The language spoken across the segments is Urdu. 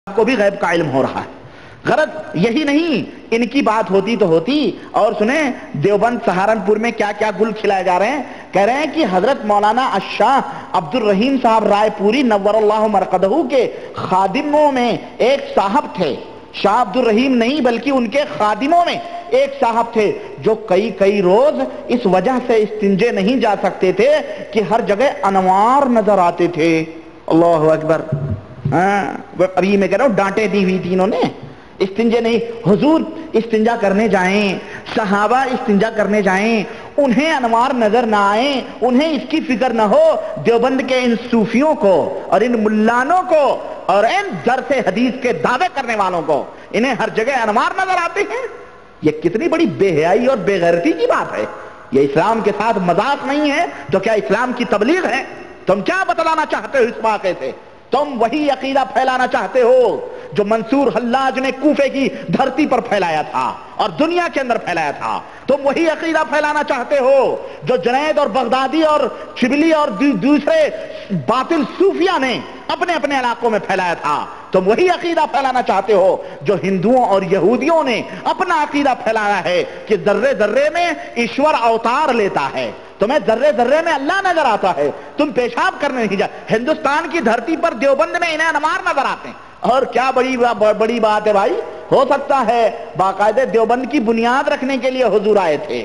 کو بھی غیب کا علم ہو رہا ہے۔ غرض یہی نہیں، ان کی بات ہوتی تو ہوتی، اور سنیں دیوبند سہارنپور میں کیا کیا گل کھلائے جا رہے ہیں۔ کہہ رہے ہیں کہ حضرت مولانا الشاہ عبد الرحیم صاحب رائے پوری نور اللہ مرقدہ کے خادموں میں ایک صاحب تھے، شاہ عبد الرحیم نہیں بلکہ ان کے خادموں میں ایک صاحب تھے جو کئی روز اس وجہ سے استنجے نہیں جا سکتے تھے کہ ہر جگہ انوار نظر آتے تھے۔ اللہ اکبر۔ ابھی میں کہہ رہا ہوں ڈانٹے دی ہوئی تھی انہوں نے، استنجے نہیں۔ حضور استنجا کرنے جائیں، صحابہ استنجا کرنے جائیں، انہیں انوار نظر نہ آئیں، انہیں اس کی فکر نہ ہو۔ دیوبند کے ان صوفیوں کو اور ان ملانوں کو اور ان درس حدیث کے دعوے کرنے والوں کو انہیں ہر جگہ انوار نظر آتے ہیں۔ یہ کتنی بڑی بے حیائی اور بے غیرتی کی بات ہے۔ یہ اسلام کے ساتھ مذاق نہیں ہے تو کیا اسلام کی تبلیغ ہے؟ تم کیا بتلانا چاہتے ہو اس واقعے سے؟ تم وہی عقیدہ پھیلانا چاہتے ہو جو منصور حلاج نے کوفے کی دھرتی پر پھیلایا تھا اور دنیا کے اندر پھیلایا تھا۔ تم وہی عقیدہ پھیلانا چاہتے ہو جو جنید اور بغدادی اور شبلی اور دوسرے باطل صوفیہ نے اپنے اپنے علاقوں میں پھیلایا تھا۔ تم وہی عقیدہ پھیلانا چاہتے ہو جو ہندوؤں اور یہودیوں نے اپنا عقیدہ پھیلایا ہے کہ ذرے ذرے میں ایشور اوتار لیتا ہے، تمہیں ذرے ذرے میں اللہ نظر آتا ہے، تم پیشاب کرنے نہیں جا۔ ہندوستان کی دھرتی پر دیوبند میں انہیں انوار نظر آتے ہیں، اور کیا بڑی بات ہے بھائی۔ ہو سکتا ہے باقاعدہ دیوبند کی بنیاد رکھنے کے لیے حضور آئے تھے۔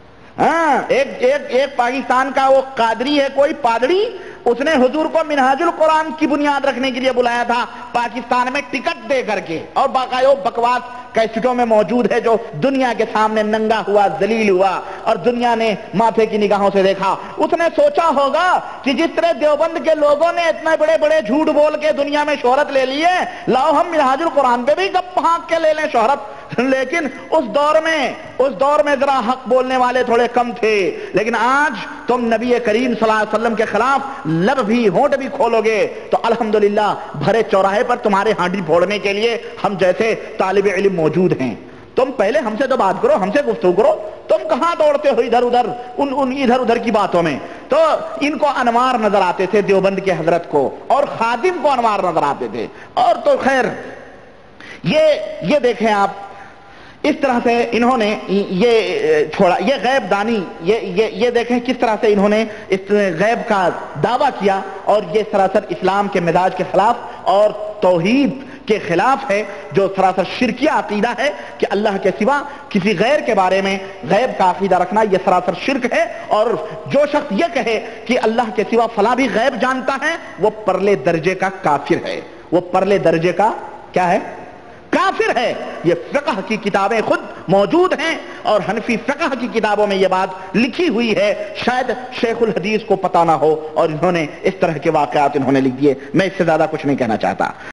ایک پاکستان کا وہ قادری ہے کوئی پادری، اس نے حضور کو منہاج القرآن کی بنیاد رکھنے کے لیے بلایا تھا پاکستان میں ٹکٹ دے کر کے، اور باقاعدہ بکواس کیسٹوں میں موجود ہے جو دنیا کے سامنے ننگا ہوا، ذلیل ہوا اور دنیا نے ماتھے کی نگاہوں سے دیکھا۔ اس نے سوچا ہوگا کہ جس طرح دیوبند کے لوگوں نے اتنے بڑے بڑے جھوٹ بول کے دنیا میں شہرت لے لی ہے، لاؤ ہم منہاج القرآن پہ بھی گپ ہانک کے لے لیں شہرت۔ لیکن اس دور میں ذرا حق بولنے والے تھوڑے کم تھے، لیکن آج تم نبی کریم صلی اللہ علیہ وسلم کے خلاف لب بھی ہونٹ بھی کھولو گے تو الحمدللہ بھرے چوراہے پر تمہارے ہانڈی پھوڑنے کے لیے ہم جیسے طالب علم موجود ہیں۔ تم پہلے ہم سے تو بات کرو، ہم سے گفتگو کرو، تم کہاں دوڑتے ہو ادھر ادھر کی باتوں میں؟ تو ان کو انوار نظر آتے تھے دیوبند کے حضرت کو، اور خادم کو انوار نظر آتے تھے۔ اور تو خیر یہ دیکھیں آپ، اس طرح سے انہوں نے یہ چھوڑا، یہ غیب دانی، یہ دیکھیں کس طرح سے انہوں نے اس غیب کا دعویٰ کیا، اور یہ سراسر اسلام کے مزاج کے خلاف اور توحید کے خلاف ہے، جو سراسر شرکیہ عقیدہ ہے کہ اللہ کے سوا کسی غیر کے بارے میں غیب کا عقیدہ رکھنا یہ سراسر شرک ہے۔ اور جو شخص یہ کہے کہ اللہ کے سوا فلاں بھی غیب جانتا ہے وہ پرلے درجے کا کافر ہے، وہ پرلے درجے کا کیا ہے؟ کافر ہے۔ یہ فقہ کی کتابیں خود موجود ہیں، اور حنفی فقہ کی کتابوں میں یہ بات لکھی ہوئی ہے، شاید شیخ الحدیث کو پتہ نہ ہو اور انہوں نے اس طرح کے واقعات انہوں نے لکھ دیے۔ میں اس سے زیادہ کچھ نہیں کہنا چاہتا۔